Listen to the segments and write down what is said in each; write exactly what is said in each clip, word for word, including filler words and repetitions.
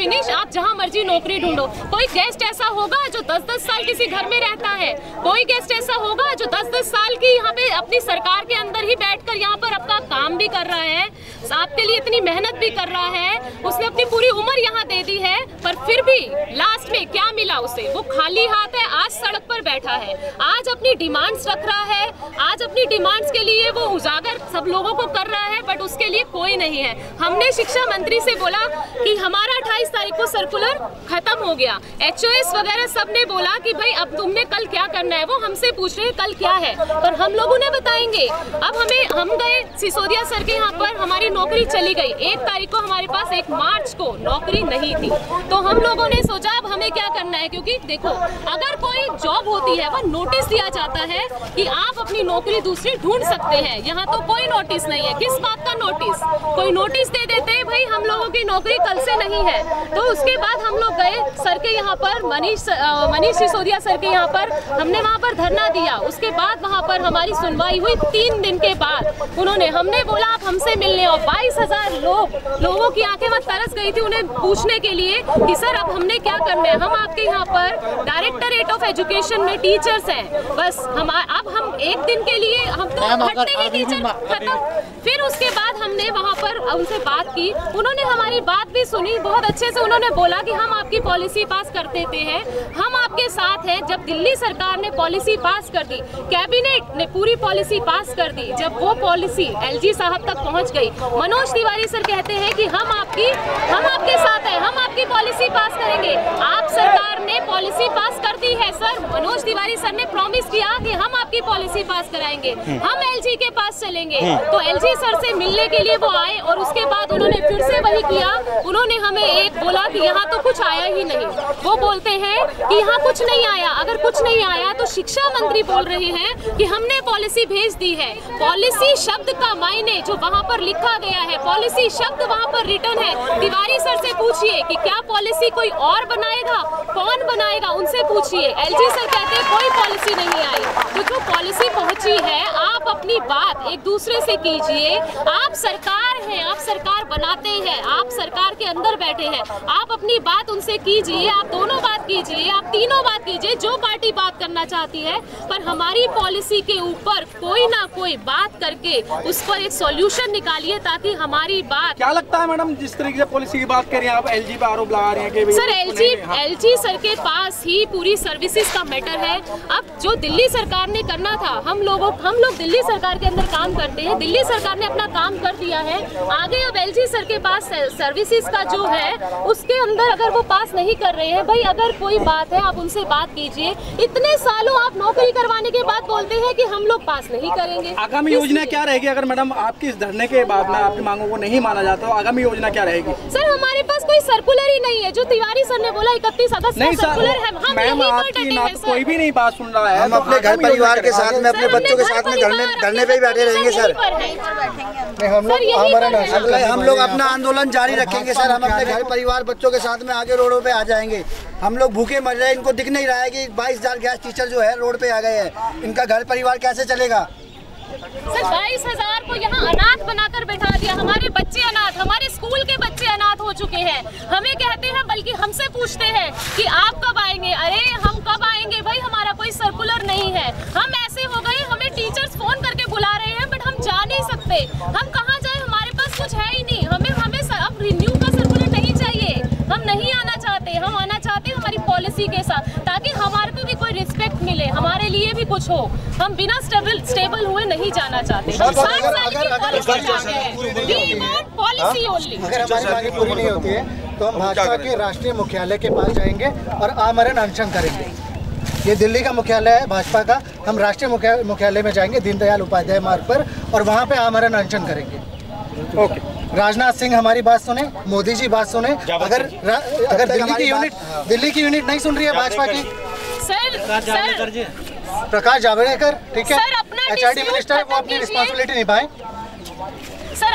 Finish, आप जहाँ मर्जी नौकरी ढूंढो। कोई गेस्ट ऐसा होगा जो दस दस साल किसी घर में रहता है, कोई गेस्ट ऐसा होगा जो दस दस साल की यहाँ पे अपनी सरकार के अंदर ही बैठकर यहाँ पर अपना काम भी कर रहा है, आपके लिए इतनी मेहनत भी कर रहा है, उसने अपनी पूरी उम्र यहाँ दे दी है, पर फिर भी लास्ट में क्या मिला उसे? वो खाली हाथ है, आज सड़क पर बैठा है, आज अपनी डिमांड्स रख रहा है, आज अपनी डिमांड्स के लिए वो उजागर सब लोगों को कर रहा है, बट उसके लिए कोई नहीं है। हमने शिक्षा मंत्री से बोला कि हमारा अट्ठाईस तारीख को सर्कुलर खत्म हो गया, एचओएस वगैरह सब ने बोला कि भाई अब तुमने कल क्या करना है, वो हमसे पूछ रहे हैं कल क्या है, पर हम लोगों ने बताएंगे। अब हमें हम गए सिसोदिया सर के यहाँ पर, हमारी नौकरी चली गई, एक तारीख को हमारे पास एक मार्च को नौकरी नहीं थी, तो हम लोगों ने सोचा अब हमें क्या करना है, क्योंकि देखो अगर कोई जॉब होती है वह नोटिस दिया जाता है कि आप अपनी नौकरी दूसरी ढूंढ सकते हैं, यहाँ तो कोई नोटिस नहीं है। किस बात का नोटिस? कोई नोटिस दे देते भाई हम लोगों की नौकरी कल से नहीं है। तो उसके बाद हम लोग गए सर के यहाँ पर, मनीष मनीष सिसोदिया सर के यहाँ पर, हमने वहाँ पर धरना दिया। उसके बाद वहाँ पर हमारी सुनवाई हुई, तीन दिन के बाद उन्होंने हमने बोला आप हमसे मिलने, और बाईस हजार लोग लोगों की आंखें वहाँ तरस गई थी उन्हें पूछने के लिए कि सर अब हमने क्या करना है। हम आपके यहाँ पर डायरेक्टरेट ऑफ एजुकेशन में टीचर्स हैं, बस हम अब हम एक दिन के लिए हम तो हटते ही टीचर खत्म। फिर उसके बाद हमने वहाँ पर उनसे बात की, उन्होंने हमारी बात भी सुनी बहुत अच्छे से। उन्होंने बोला कि हम आपकी पॉलिसी पास कर देते हैं, हम आपके साथ हैं। जब दिल्ली सरकार ने पॉलिसी पास कर दी, कैबिनेट ने पूरी पॉलिसी पास कर दी, जब वो पॉलिसी एलजी साहब तक पहुंच गई, मनोज तिवारी सर कहते हैं कि हम आपकी हम आपके साथ हैं, हम आपकी पॉलिसी पास करेंगे। आप सरकार ने पॉलिसी पास कर दी है सर, मनोज तिवारी सर ने प्रॉमिस किया कि हम आपकी पॉलिसी पास कराएंगे, हम एलजी के पास चलेंगे। तो एलजी सर से मिलने के लिए वो आए, और उसके बाद उन्होंने फिर से वही किया। उन्होंने हमें एक बोला कि यहाँ तो कुछ आया ही नहीं। वो बोलते हैं कि यहाँ कुछ नहीं आया। अगर कुछ नहीं आया तो शिक्षा मंत्री बोल रहे हैं कि हमने पॉलिसी भेज दी है। पॉलिसी शब्द का मायने जो वहाँ पर लिखा गया है, पॉलिसी शब्द वहाँ पर रिटर्न है। तिवारी सर से पूछिए कि क्या पॉलिसी कोई और बनाएगा, कौन बनाएगा, उनसे पूछिए। एलजी सर कहते हैं कोई पॉलिसी नहीं आई। तो जो पॉलिसी पहुंची है, आप अपनी बात एक दूसरे से कीजिए। आप सरकार हैं, आप सरकार बनाते हैं, आप सरकार के अंदर बैठे हैं, आप अपनी बात उनसे कीजिए। आप दोनों बात कीजिए, आप तीनों बात कीजिए, जो पार्टी बात करना चाहती है, पर हमारी पॉलिसी के ऊपर कोई ना कोई बात करके उस पर एक सॉल्यूशन निकालिए, ताकि हमारी बात। क्या लगता है मैडम, जिस तरीके से पॉलिसी की बात कर रहे हैं आप, एलजी पे आरोप लगा रहे हैं कि सर एलजी एलजी सर के पास ही पूरी सर्विसेज का मैटर है। अब जो दिल्ली सरकार ने करना था, हम लोगों हम लोग दिल्ली सरकार के अंदर काम करते हैं, दिल्ली सरकार ने अपना काम कर दिया है। आगे अब एलजी सर के पास सर्विसेज का जो है उसके अंदर अगर वो पास नहीं कर रहे हैं, भाई अगर कोई बात है आप उनसे बात कीजिए। इतने सालों आप नौकरी करवाने के बाद बोलते हैं कि हम लोग पास नहीं करेंगे। आगामी योजना क्या रहेगी अगर मैडम आपकी इस धरने के बाद में आपकी मांगों को नहीं माना जाता, तो आगामी योजना क्या रहेगी? सर हमारे पास कोई सर्कुलर ही नहीं है। जो तिवारी सर ने बोला इकतीस अगस्त का सर्कुलर है, हम मैम आपकी ना तो कोई भी नहीं बात सुन रहा है। हम अपने घर परिवार के साथ में, अपने बच्चों के साथ में धरने धरने पे ही बैठे रहेंगे सर। हम लोग हम लोग अपना आंदोलन जारी रखेंगे सर। हम अपने घर परिवार बच्चों के साथ में आगे रोडों पे आ जाएंगे। हम लोग भूखे मर रहे हैं, इनको दिख नहीं रहा है कि बाईस हजार गैस टीचर जो है रोड पे आ गए हैं, इनका घर परिवार कैसे चलेगा? सर बाईस हजार को यहाँ अनाथ बनाकर बैठा दिया। हमारे बच्चे अनाथ, हमारे स्कूल के बच्चे अनाथ हो चुके हैं। हमें कहते हैं, बल्कि हमसे पूछते हैं कि आप कब आएंगे। अरे हम कब आएंगे भाई, हमारा कोई सर्कुलर नहीं है। हम ऐसे हो गए, हमें टीचर्स फोन करके बुला रहे हैं, बट हम जा नहीं सकते। हम कहाँ जाए, हमारे पास कुछ है ही नहीं। हमें हमें अब रिन्यू का सर्कुलर नहीं चाहिए, हम नहीं आना चाहते। हम आना चाहते हैं हमारी पॉलिसी के साथ, ताकि हमारे को भी कोई रिस्पेक्ट मिले, हमारे लिए भी कुछ हो। हम बिना स्टेबल स्टेबल हुए नहीं जाना चाहते। हम साठ साल की पॉलिसी आ गए हैं, वी वांट पॉलिसी ओनली। अगर हमारी मांगे पूरी नहीं होती है तो हम भाजपा के राष्ट्रीय मुख्यालय के पास जाएंगे और आमरण अनशन करेंगे। ये दिल्ली का मुख्यालय है भाजपा का, हम राष्ट्रीय मुख्यालय में जाएंगे दीनदयाल उपाध्याय मार्ग पर, और वहाँ पे आमरण अनशन करेंगे। ओके, राजनाथ सिंह हमारी बात सुने, मोदी जी बात सुने। अगर अगर दिल्ली की यूनिट दिल्ली की यूनिट नहीं सुन रही है भाजपा की, सर सर प्रकाश जावड़ेकर ठीक है, सर अपना एचआरडी मिनिस्टर, वो अपनी रिस्पॉन्सिबिलिटी निभाएं। सर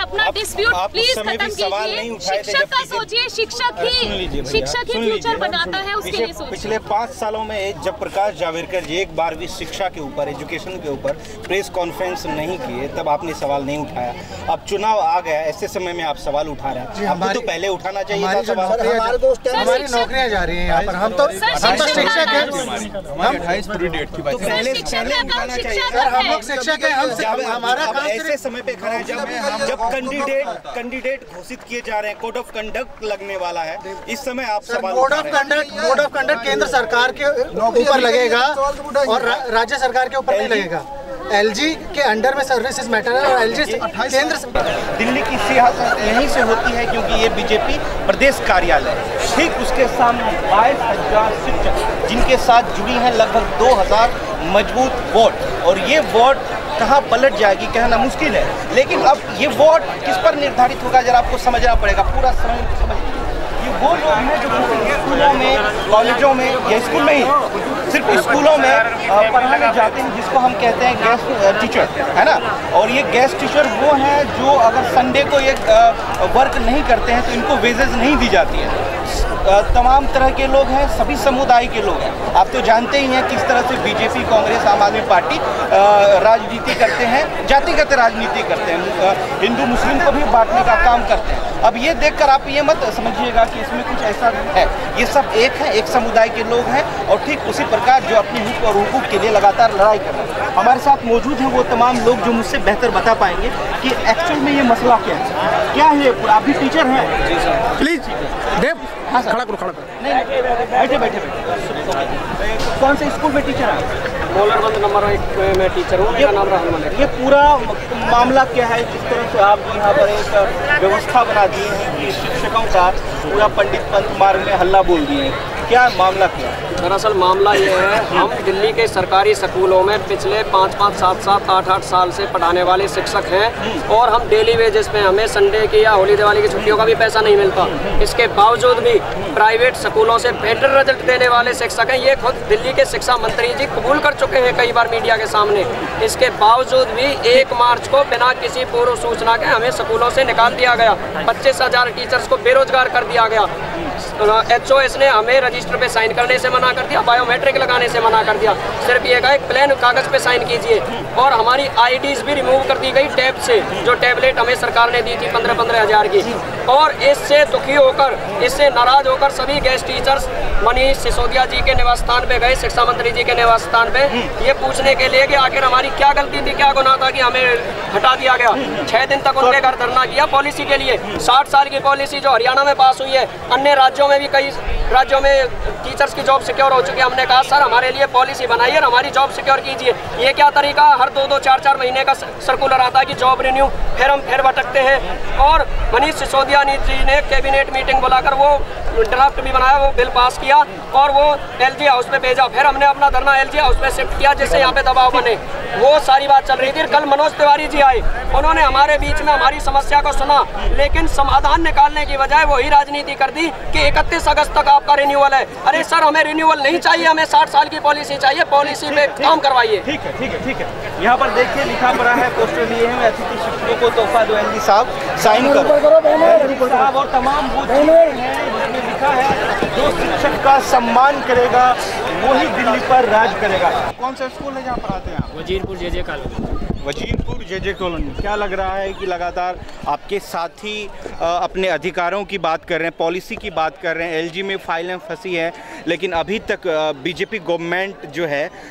अपना डिस्प्यूट प्लीज खत्म कीजिए। शिक्षक का सोचिए, शिक्षक ही शिक्षक ही फ्यूचर बनाता है, उसके लिए सोचिए। पिछले पाँच सालों में जब प्रकाश जावड़ेकर जी एक बार भी शिक्षा के ऊपर, एजुकेशन के ऊपर प्रेस कॉन्फ्रेंस नहीं किए, तब आपने सवाल नहीं उठाया। अब चुनाव आ गया, ऐसे समय में आप सवाल उठा रहे हैं, आपको तो पहले उठाना चाहिए था सवाल। हमारी नौकरियां जा रही हैं यहाँ पर, हम तो हम तो शिक्षक हैं, हम अट्ठाईस पूरी डेट की बात तो पहले पहले उठाना चाहिए। हम लोग शिक्षक हैं, हम हमारा काम ऐसे समय पे खड़ा है जब जब कैंडिडेट कैंडिडेट घोषित किए जा रहे हैं, कोड ऑफ कंडक्ट लगने वाला है, इस समय आप सवाल code of conduct code of conduct केंद्र सरकार के ऊपर लगेगा और रा, राज्य सरकार के ऊपर नहीं लगेगा। एलजी के अंडर में सर्विसेज मैटर है और एलजी केंद्र। दिल्ली की सियासत यहीं से होती है क्योंकि ये बीजेपी प्रदेश कार्यालय है। ठीक उसके सामने बाईस हजार शिक्षक जिनके साथ जुड़ी हैं लगभग दो हजार मजबूत वोट, और ये वोट कहाँ पलट जाएगी कहना मुश्किल है। लेकिन अब ये वोट किस पर निर्धारित होगा जरा आपको समझना पड़ेगा। पूरा समझ ये वो लोग हैं जो स्कूलों में, कॉलेजों में या स्कूल में ही सिर्फ स्कूलों में पढ़ाने जाते हैं, जिसको हम कहते हैं गेस्ट टीचर, है ना। और ये गेस्ट टीचर वो हैं जो अगर संडे को ये वर्क नहीं करते हैं तो इनको वेजेस नहीं दी जाती है। तमाम तरह के लोग हैं, सभी समुदाय के लोग हैं। आप तो जानते ही हैं किस तरह से बीजेपी, कांग्रेस, आम आदमी पार्टी राजनीति करते हैं, जातिगत राजनीति करते हैं, हिंदू मुस्लिम को भी बांटने का काम करते हैं। अब ये देखकर आप ये मत समझिएगा कि इसमें कुछ ऐसा है, ये सब एक है, एक समुदाय के लोग हैं और ठीक उसी प्रकार जो अपनी हित और हुकूक के लिए लगातार लड़ाई कर रहे हैं। हमारे साथ मौजूद हैं वो तमाम लोग जो मुझसे बेहतर बता पाएंगे कि एक्चुअल में ये मसला क्या है, क्या है। आप भी टीचर हैं, प्लीज देव हाँ खड़ा करो, खड़ा करो। नहीं बैठे बैठे बैठे कौन से स्कूल में टीचर हैं? मोलरबंद नंबर एक में टीचर हूँ, मेरा नाम राहुल मलिक। ये पूरा मामला क्या है, जिस तरह से आप यहाँ पर एक व्यवस्था बना दी है कि शिक्षकों का पूरा पंडित पंथ मार्ग में हल्ला बोल दिए हैं, क्या मामला क्या है? दरअसल मामला ये है, हम दिल्ली के सरकारी स्कूलों में पिछले पाँच पाँच सात सात आठ आठ साल से पढ़ाने वाले शिक्षक हैं और हम डेली वेजेस पे, हमें संडे की या होली दिवाली की छुट्टियों का भी पैसा नहीं मिलता। इसके बावजूद भी प्राइवेट स्कूलों से बेटर रिजल्ट देने वाले शिक्षक हैं, ये खुद दिल्ली के शिक्षा मंत्री जी कबूल कर चुके हैं कई बार मीडिया के सामने। इसके बावजूद भी एक मार्च को बिना किसी पूर्व सूचना के हमें स्कूलों से निकाल दिया गया, पच्चीस हजार टीचर्स को बेरोजगार कर दिया गया। एच ओ एस ने हमें रजिस्टर पे साइन करने से मना कर दिया, बायोमेट्रिक लगाने से मना कर दिया। सिर्फ ये कहा एक प्लेन कागज पे साइन कीजिए और हमारी आईडीज भी रिमूव कर दी गई टैब से, जो टैबलेट हमें सरकार ने दी थी पंद्रह पंद्रह हजार की। और इससे दुखी होकर, इससे नाराज होकर सभी गेस्ट टीचर्स मनीष सिसोदिया जी के निवास स्थान पे गए, शिक्षा मंत्री जी के निवास स्थान पे, ये पूछने के लिए कि आखिर हमारी क्या गलती थी, क्या गुनाह था कि हमें हटा दिया गया। छह दिन तक उनके घर धरना किया पॉलिसी के लिए। साठ साल की पॉलिसी जो हरियाणा में पास हुई है, अन्य राज्यों में भी कई राज्यों में टीचर्स की जॉब सिक्योर हो चुकी है। हमने कहा सर हमारे लिए पॉलिसी बनाइए और हमारी जॉब सिक्योर कीजिए। ये क्या तरीका, हर दो दो चार चार महीने का सर्कुलर आता है कि जॉब रिन्यू, फिर हम फिर भटकते हैं। और मनीष सिसोदिया जी ने कैबिनेट मीटिंग बुलाकर वो ड्राफ्ट भी बनाया, वो बिल पास किया और वो एलजी हाउस पे भेजा। फिर हमने अपना धरना एलजी हाउस पे शिफ्ट किया जिससे यहाँ पे दबाव बने। वो सारी बात चल रही थी। कल मनोज तिवारी जी आए, उन्होंने हमारे बीच में हमारी समस्या को सुना, लेकिन समाधान निकालने की बजाय वही राजनीति कर दी कि इकतीस अगस्त तक आपका रिन्यूअल है। अरे सर हमें रिन्यूअल नहीं चाहिए, हमें साठ साल की पॉलिसी चाहिए, पॉलिसी पे काम करवाइए। ठीक है ठीक है ठीक है। यहाँ पर देखिए लिखा पड़ा है, पोस्टर लिए हैं, अतिथि शिक्षकों को तोहफा दो एलजी साहब साइन करो साहब, और तमाम वो चीजें हैं जिसमें लिखा है जो शिक्षक का सम्मान करेगा वही दिल्ली पर राज करेगा। कौन सा स्कूल है जहाँ पर आते हैं? Wazirpur J J colony. Wazirpur J J colony. क्या लग रहा है कि लगातार आपके साथी अपने अधिकारों की बात कर रहे हैं, पॉलिसी की बात कर रहे हैं, एलजी में फाइलें फंसी हैं, लेकिन अभी तक बीजेपी गवर्नमेंट जो है आ,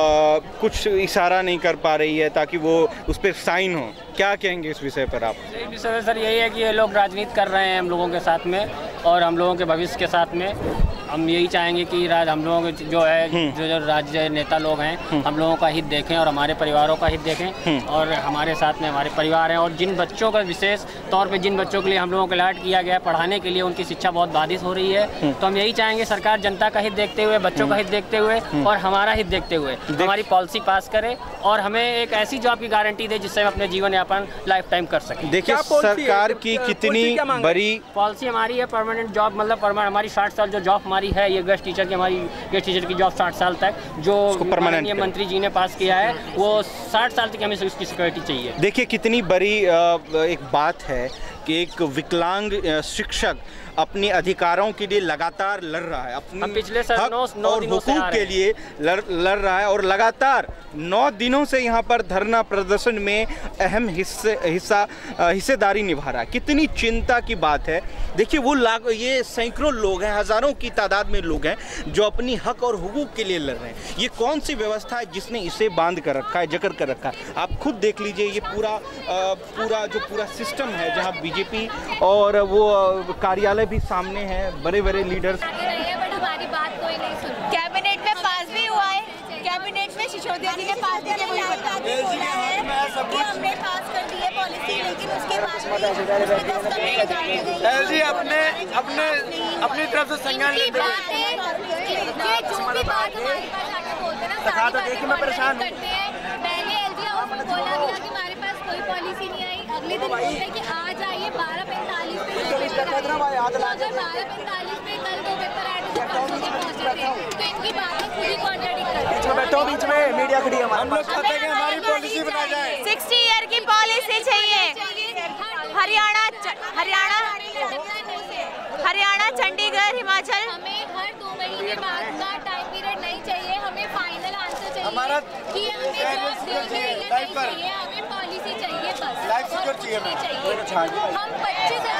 कुछ इशारा नहीं कर पा रही है ताकि वो उस पर साइन हो। क्या कहेंगे इस विषय पर आप? इस विषय सर यही है कि ये लोग राजनीति कर रहे हैं हम लोगों के साथ में और हम लोगों के भविष्य के साथ में। हम यही चाहेंगे कि राज हम लोगों के जो है जो जो राज्य नेता लोग हैं हम लोगों का हित देखें और हमारे परिवारों का हित देखें और हमारे साथ में हमारे परिवार हैं। और जिन बच्चों का विशेष तौर पे जिन बच्चों के लिए हम लोगों को अलर्ट किया गया है पढ़ाने के लिए, उनकी शिक्षा बहुत बाधित हो रही है। तो हम यही चाहेंगे सरकार जनता का हित देखते हुए, बच्चों का हित देखते हुए और हमारा हित देखते हुए हमारी पॉलिसी पास करे और हमें एक ऐसी जॉब की गारंटी दे जिससे हम अपने जीवन यापन लाइफ टाइम कर सकें। देखिए सरकार की कितनी बड़ी पॉलिसी हमारी है परमानेंट जॉब, मतलब हमारी साठ साल जो जॉब हमारी है ये गेस्ट टीचर की, हमारी गेस्ट टीचर की जॉब साठ साल तक, जो माननीय मंत्री जी ने पास किया है, वो साठ साल तक हमें उसकी सिक्योरिटी चाहिए। देखिए कितनी बड़ी एक बात है कि एक विकलांग शिक्षक अपने अधिकारों के लिए लगातार लड़ रहा है, अपने पिछले सर हक नौ, नौ और हुकूक के लिए लड़ लड़ रहा है और लगातार नौ दिनों से यहाँ पर धरना प्रदर्शन में अहम हिस्से हिस्सा हिस्सेदारी निभा रहा है। कितनी चिंता की बात है। देखिए वो लाख ये सैकड़ों लोग हैं, हज़ारों की तादाद में लोग हैं जो अपनी हक और हुकूक के लिए लड़ रहे हैं। ये कौन सी व्यवस्था है जिसने इसे बांध कर रखा है, जकड़ कर रखा है? आप खुद देख लीजिए ये पूरा आ, पूरा जो पूरा सिस्टम है जहाँ बीजेपी और वो कार्यालय भी सामने है, बड़े बड़े लीडर्स। हमारी बात कोई नहीं सुन। कैबिनेट में पास भी हुआ है, कैबिनेट में सिसोदिया जी ने पास किया, वही बता बोला है कि हमने पास कर दी है पॉलिसी, लेकिन उसके बाद जी अपने अपने अपनी तरफ से संज्ञान लेते हुए जो भी बात हमारे पास आके बोलते हैं ना, दिखा तो देखिए मैं परेशान हूँ। पहले एलजी हाउस में बोला गया कि हमारे पास कोई पॉलिसी नहीं आई, अगले दिन बोलते हैं कि आज आइए बारह पैंतालीस पे, अगर बारह पैंतालीस पे कल दो पेपर आए तो परसों के पहुंचे थे, तो इनकी बातें पूरी कॉन्ट्रडिक्ट करती है। बीच में बैठो, बीच में मीडिया खड़ी है, हम लोग चाहते हैं कि हमारी पॉलिसी बनाई जाए। सिक्सटी ईयर की पॉलिसी चाहिए। हरियाणा हरियाणा हरियाणा चंडीगढ़ हिमाचल, हमें हर दो महीने बाद का टाइम पीरियड नहीं चाहिए, हमें फाइनल आंसर चाहिए हमारा कि हमें जॉब चाहिए या नहीं चाहिए, हमें पॉलिसी चाहिए बस, और कुछ नहीं चाहिए। हम पच्चीस